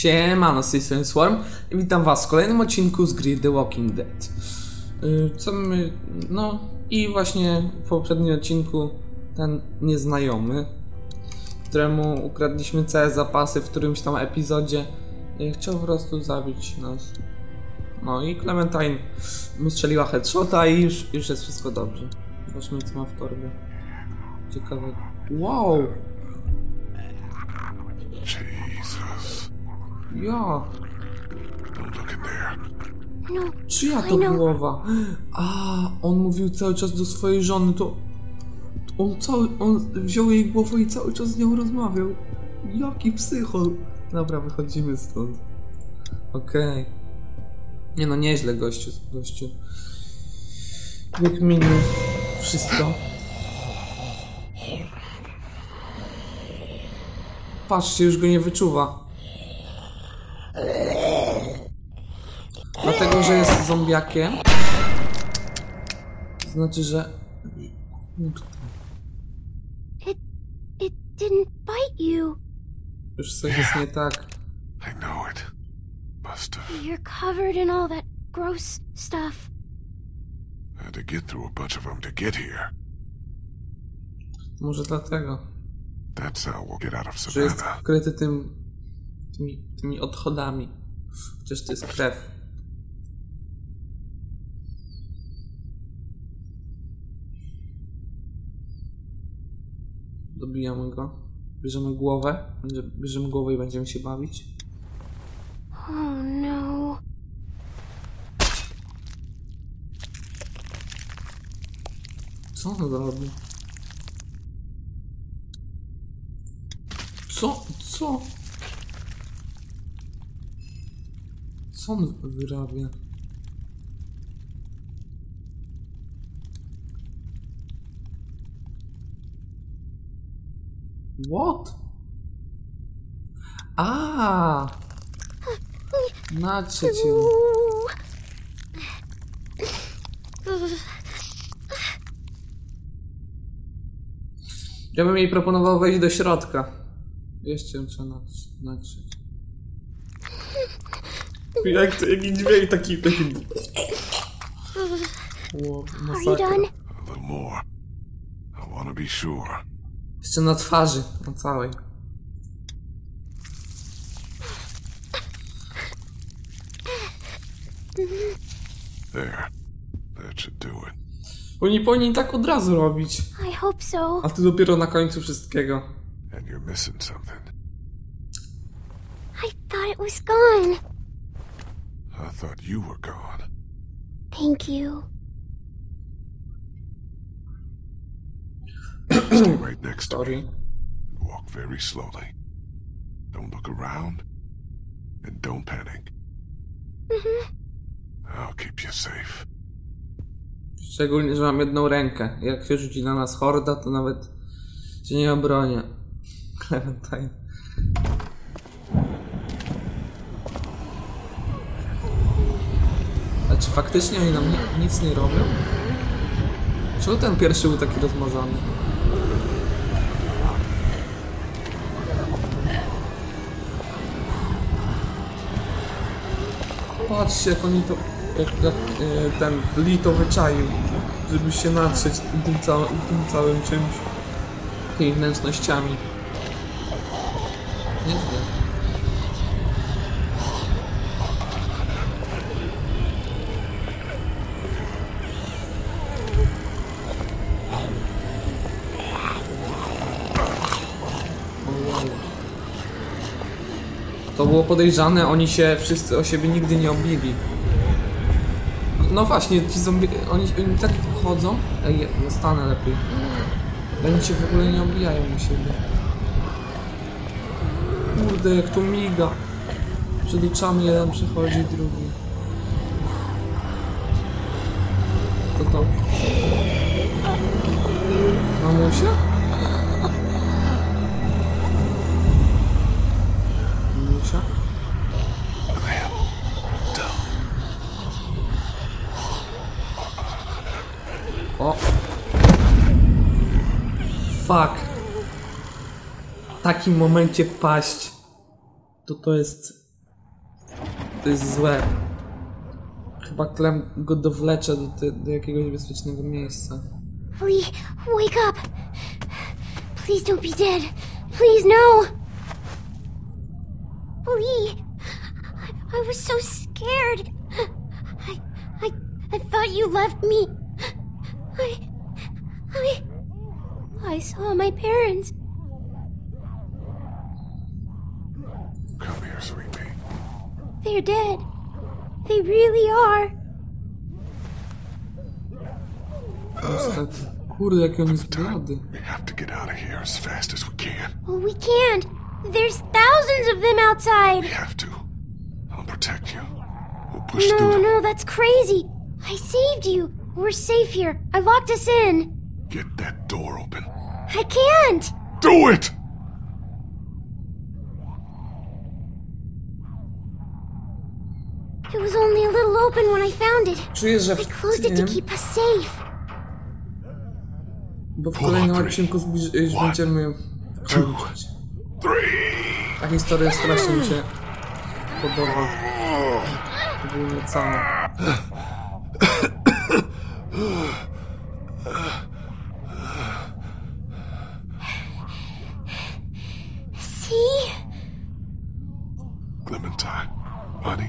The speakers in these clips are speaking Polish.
Siemano, z tej strony Swarm i witam was w kolejnym odcinku z gry The Walking Dead. No i właśnie w poprzednim odcinku ten nieznajomy, któremu ukradliśmy całe zapasy w którymś tam epizodzie, chciał po prostu zabić nas. No i Clementine mu strzeliła headshota i już jest wszystko dobrze. Zobaczmy, co ma w torbie. Ciekawe. Wow! Jesus. Ja! Don't look in there. No, Czyja to głowa? A, on mówił cały czas do swojej żony, to... On wziął jej głowę i cały czas z nią rozmawiał. Jaki psychol. Dobra, wychodzimy stąd. Okej. Nie no, nieźle gościu. Wykminił wszystko. Patrzcie, już go nie wyczuwa. Dlatego, że jest zombiakiem. To znaczy, że... It didn't bite you. Już coś jest nie tak. I know it. Must have. You're covered in all that gross stuff. Had to get through a bunch of them to get here. Może dlatego, That's how we'll get out of że jest Savannah. wkryty tymi odchodami. Chociaż to jest krew. Dobijamy go. Bierzemy głowę. Bierzemy głowę i będziemy się bawić. Oh no. Co on robi? Co? Co on wyrabia? What? A! Na trzecią. Ja bym jej proponował wejść do środka. Jeszcze ją trzeba natrzeć. Jaki dźwięk taki... Wow, Are you done? A little more. I want to be sure. Jeszcze na twarzy, na całej. There. That should do it. Oni powinni tak od razu robić. I hope so. A ty dopiero na końcu wszystkiego. And you're missing something. I thought it was gone. I thought you were gone. Thank you. Stay right next to me. Sorry. Walk very slowly. Don't look around. And don't panic. I'll keep you safe. Szczególnie, że mam jedną rękę. Jak się rzuci na nas horda, to nawet się nie obronię. Clementine. A czy faktycznie oni nam nic nie robią? Czemu ten pierwszy był taki rozmazany? Patrzcie, jak oni to... Jak ten Lee to wyczaił, żeby się natrzeć tym całym czymś. Tymi wnętrznościami. Nieźle. To było podejrzane, oni się wszyscy o siebie nigdy nie obili. No właśnie, ci zombie, oni tak chodzą. Ej, ja stanę lepiej. Oni się w ogóle nie obijają na siebie. Kurde, jak to miga. Przed oczami jeden przychodzi, drugi. To. Mamusia? Mamusia? O! Fuck! W takim momencie paść. To jest To jest złe. Chyba Clem go dowlecze do jakiegoś bezpiecznego miejsca. Lee, wake up! Please don't be dead. Please, no! Lee, I was so scared. I thought you left me. I saw my parents. Come here, sweet pea. They're dead. They really are. Niestety. Kurde, jaki on jest blady. We have to get out of here as fast as we can. Well, we can't. There's thousands of them outside. We have to. I'll protect you. We'll push through No, them. no, that's crazy. I saved you. We're safe here. I locked us in. Get that door open. I can't. Do it! It was only a little open when I found it. Czuję, że I w closed it to tym, keep us safe. bo w kolejnym odcinku będziemy kończyć. 3. Ta historia strasznie mi się podoba. Ogólnie cała. See? Clementine, honey.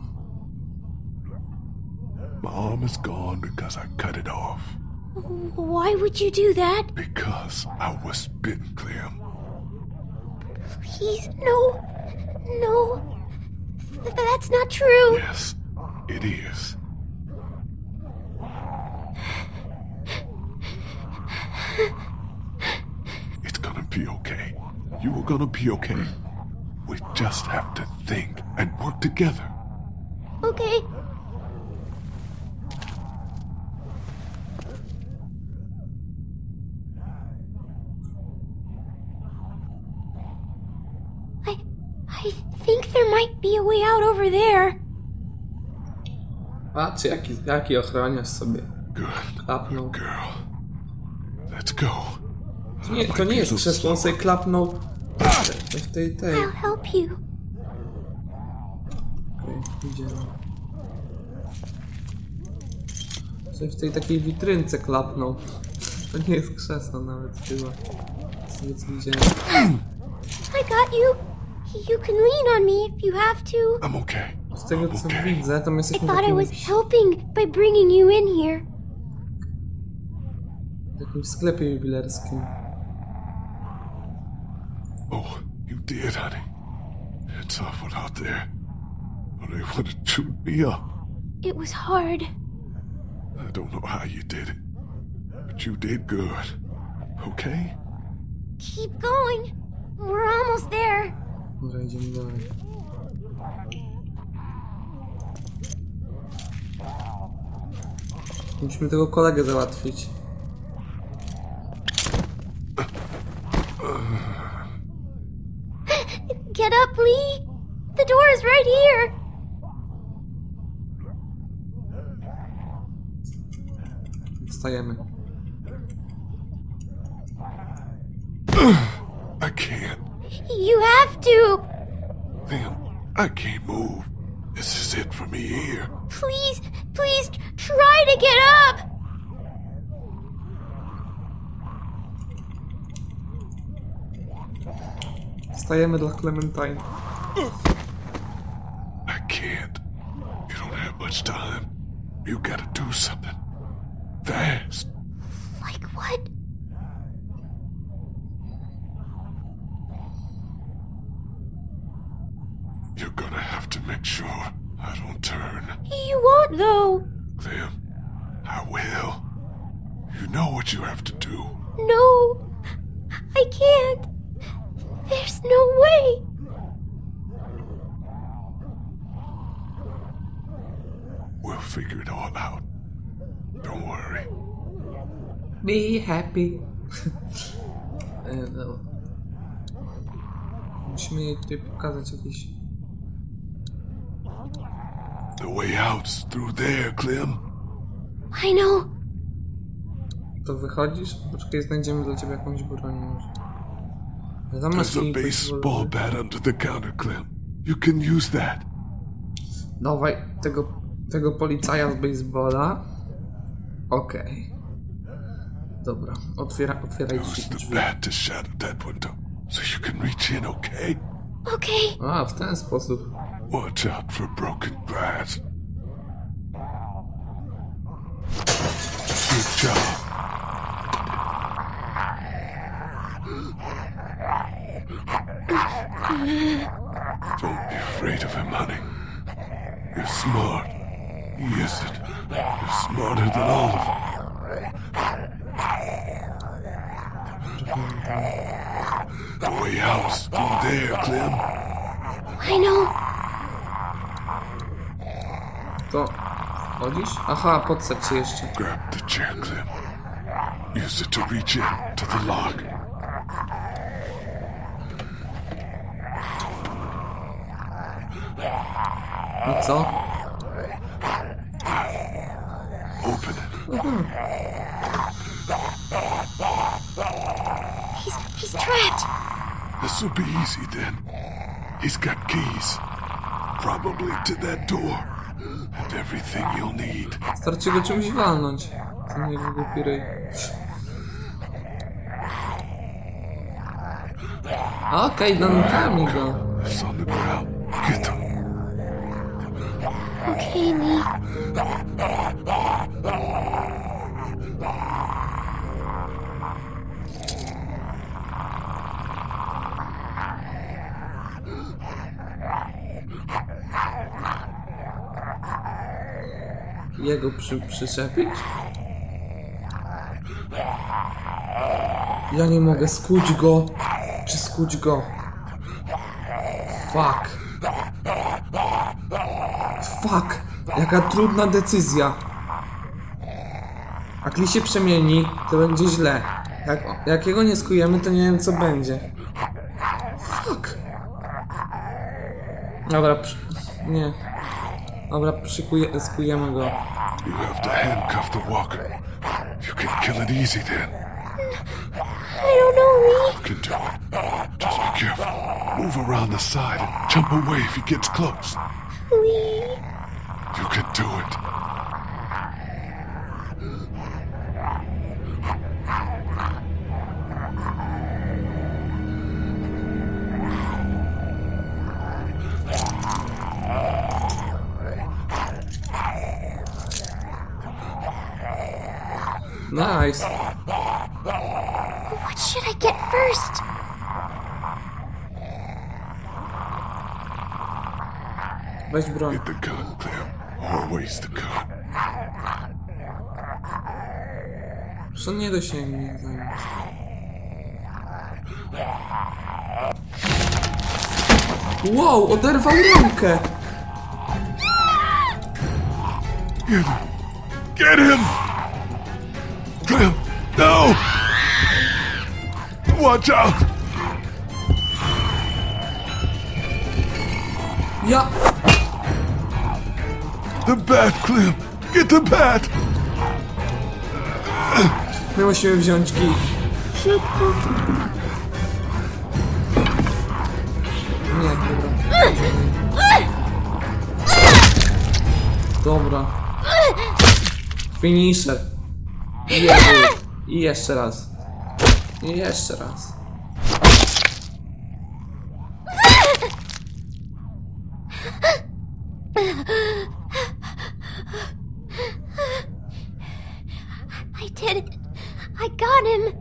My arm is gone because I cut it off. Why would you do that? Because I was bitten, Clem. Please, no. No. That's not true. Yes, it is. It's gonna be okay. You are gonna be okay. We just have to think and work together. Okay. I think there might be a way out over there. Patrzcie, jaki ochroniarz sobie Good klapnął. girl. Let's go. To nie jest krzesło, on sobie klapnął w tej. I'll help you. Okej, idziemy. Coś w tej takiej witrynce klapnął. To nie jest krzesło nawet chyba. Z tego co widziałem. I got you. You can lean on me if you have to. I'm okay. Z tego co widzę, to my I jesteśmy thought I was w helping by bringing you in here. jakimś sklepie jubilerskim. Oh, you did, honey. It's awful out there. Well, they would have chewed me up. It was hard. I don't know how you did it, but you did good. Okay? Keep going. We're almost there. Dobra, idziemy dalej. Musimy tego kolegę załatwić. Get up, Lee. The door is right here. Wstajemy. I can't. You have to. Liam, I can't move. This is it for me here. Please, please try to get up. Wstajemy dla Clementine. I can't. You don't have much time. You gotta do something. Fast. Like what? You're gonna have to make sure I don't turn. You won't, though. Liam, I will. You know what you have to do. No, I can't. There's no way. We'll figure it all out. Don't worry. Be happy. No. Musimy jej tutaj pokazać jakieś... The way out's through there, Clem. I know. To wychodzisz? Poczekaj, znajdziemy dla ciebie jakąś broń może. Tam masz There's a jakieś baseball bat under the counter, Clem. You can use that. Dawaj tego policaja z baseballa. Okej. Dobra, otwieraj Use the drzwi. bat to shatter that window so you can reach in, okay? Okay. A, w ten sposób. Watch out for broken glass. Good job. Don't be afraid of him, honey. You're smart. Yes, it. You're smarter than all of them. The way out's through there, Clem. I know. To... Chodzisz? Aha, podsadź się jeszcze. Grab the chair, Clem. Use it to reach in to the lock. I co? Open it. He's trapped. This'll be easy then. He's got keys. Probably to that door. And everything you'll need. Starczy go czymś walnąć. To nie głupi ryj. Okej, dankami go. It's on the ground. Get them. Okay, Lee. Jego przyczepić? Ja nie mogę, skuć go. Czy skuć go? Fuck. Fuck. Jaka trudna decyzja. Jak Lee się przemieni, to będzie źle. Jak jego nie skujemy, to nie wiem co będzie. Fuck. Dobra, nie. Dobra, skujemy go. You have to handcuff the walker. You can kill it easy then. I don't know, Lee. You can do it. Just be careful. Move around the side and jump away if he gets close. Lee. You can do it. Nice. What should I get first? Weź broń. Get the gun, Clem. Always the gun. Że nie dosięgnie za nic. Wow, oderwał rękę! Get him! Get him! Clem, no! Watch out! Ja... The bat, Clem! Get the bat! My musimy wziąć kij. Szybko. Nie, dobra. Dobra. Finisher. I jeszcze raz. I jeszcze raz. I did it. I got him.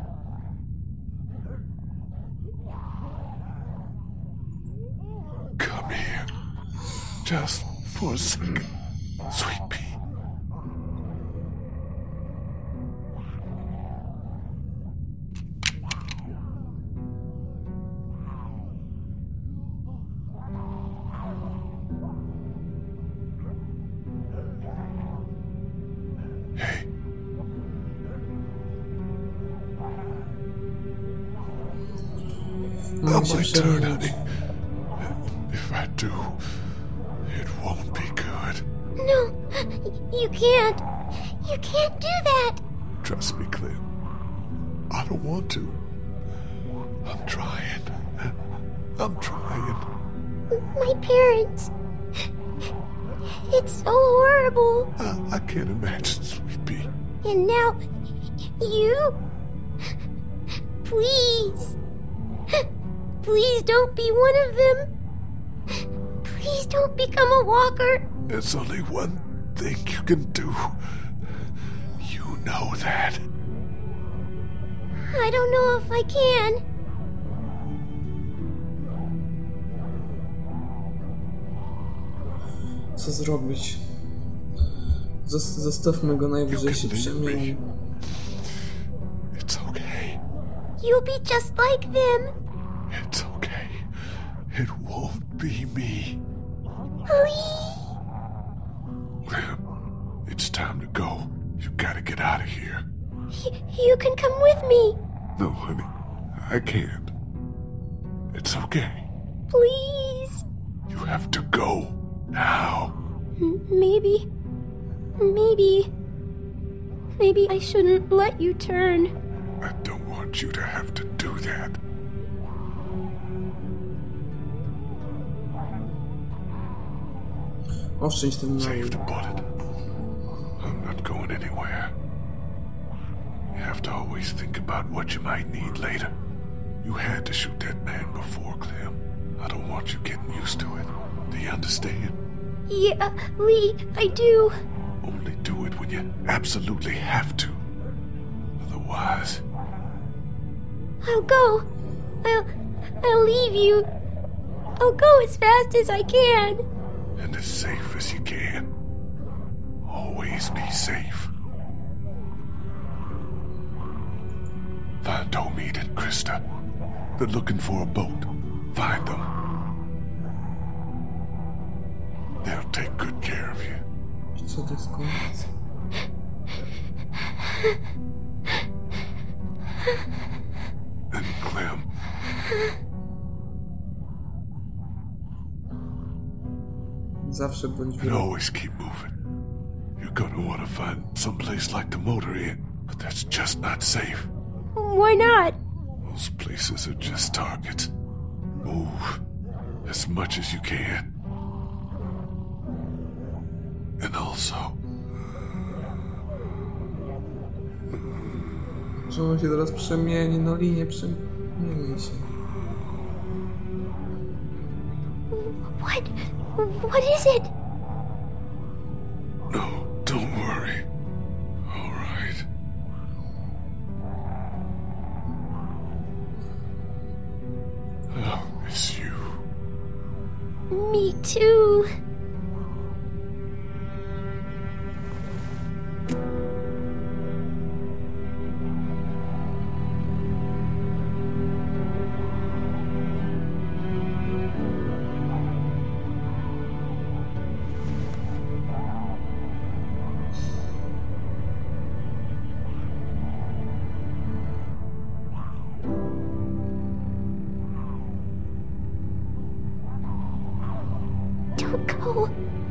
Come here. Just for a second. Sweet pea. Hey. Not my turn, honey. If I do, it won't be good. No, you can't. You can't do that. Trust me, Clem. I don't want to. I'm trying. I'm trying. My parents. It's so horrible. I can't imagine, Sweet Pea. And now, you? Please. Please don't be one of them. Please don't become a walker. There's only one thing you can do. You know that. I don't know if I can. Co zrobić? Zostawmy go najwyżej się przemieni. It's okay. You'll be just like them. It's okay. It won't be me. Please. Clem, it's time to go. You gotta get out of here. You can come with me. No, honey, I can't. It's okay. Please. You have to go now. Maybe I shouldn't let you turn. I don't want you to have to do that. Oszczędź ten Save mały. the bullet. I'm not going anywhere. You have to always think about what you might need later. You had to shoot that man before, Clem. I don't want you getting used to it. Do you understand? Yeah, Lee, I do. Only do it when you absolutely have to. Otherwise, I'll go. I'll leave you. I'll go as fast as I can. and as safe as you can. Always be safe. Find Omid and Krista. They're looking for a boat. Find them. They'll take good care of you. Co to jest koniec? And Clem, Zawsze bądź and always keep moving. You're gonna want to find some place like the motor inn, but that's just not safe. Why not? Those places are just targets. Move as much as you can. And also, że on się teraz przemieni, no linie przemieni się. What is it? no, don't worry. All right. Oh, it's you. Me too. Don't go.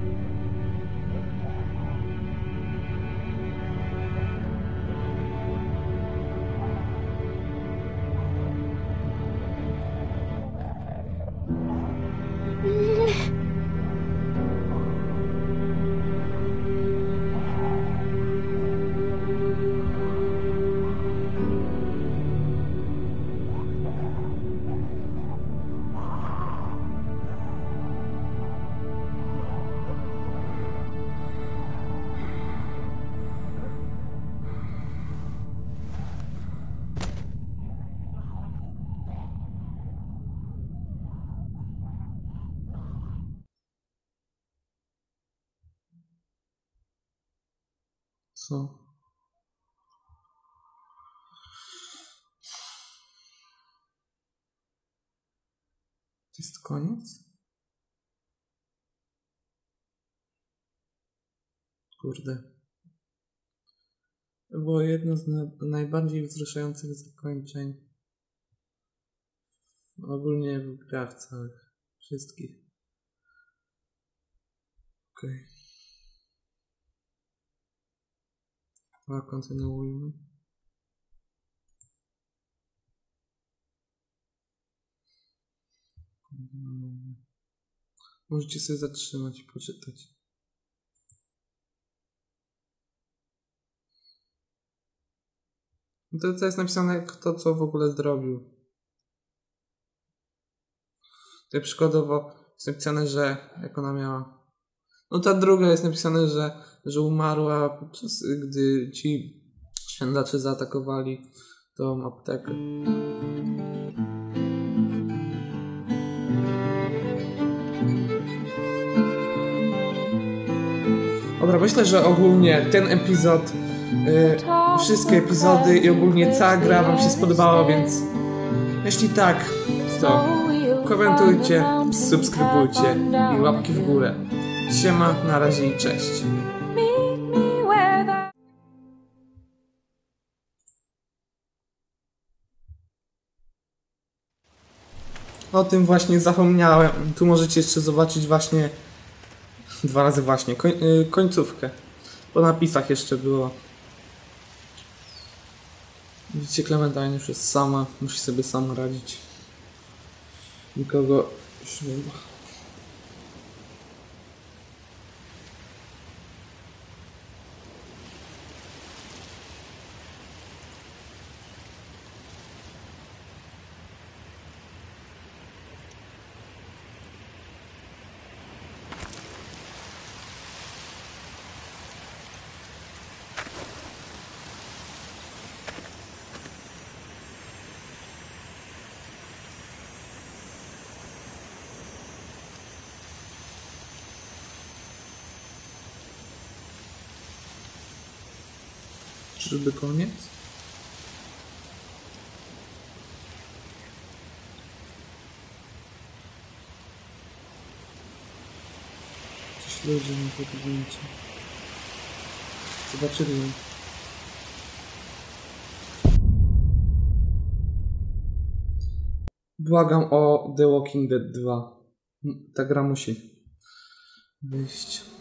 Co? To jest koniec? Kurde. To było jedno z najbardziej wzruszających zakończeń. Ogólnie w grach całych. Wszystkich. Okej. A kontynuujmy. Możecie sobie zatrzymać i poczytać. To jest napisane, kto co w ogóle zrobił. Tutaj przykładowo jest napisane, że jak ona miała... No ta druga jest napisane, że umarła podczas gdy ci szwędacze zaatakowali tą aptekę. Dobra, myślę, że ogólnie ten epizod, wszystkie epizody i ogólnie cała gra wam się spodobała, więc jeśli tak, to komentujcie, subskrybujcie i łapki w górę. Siema, na razie i cześć. O tym właśnie zapomniałem. Tu możecie jeszcze zobaczyć właśnie 2 razy właśnie końcówkę. Po napisach jeszcze było. Widzicie, Clementine już jest sama. Musi sobie sama radzić. Nikogo już nie ma. Czyżby koniec? Coś ludzie mi podwójcie. Zobaczyli. Błagam o The Walking Dead 2. Ta gra musi wyjść.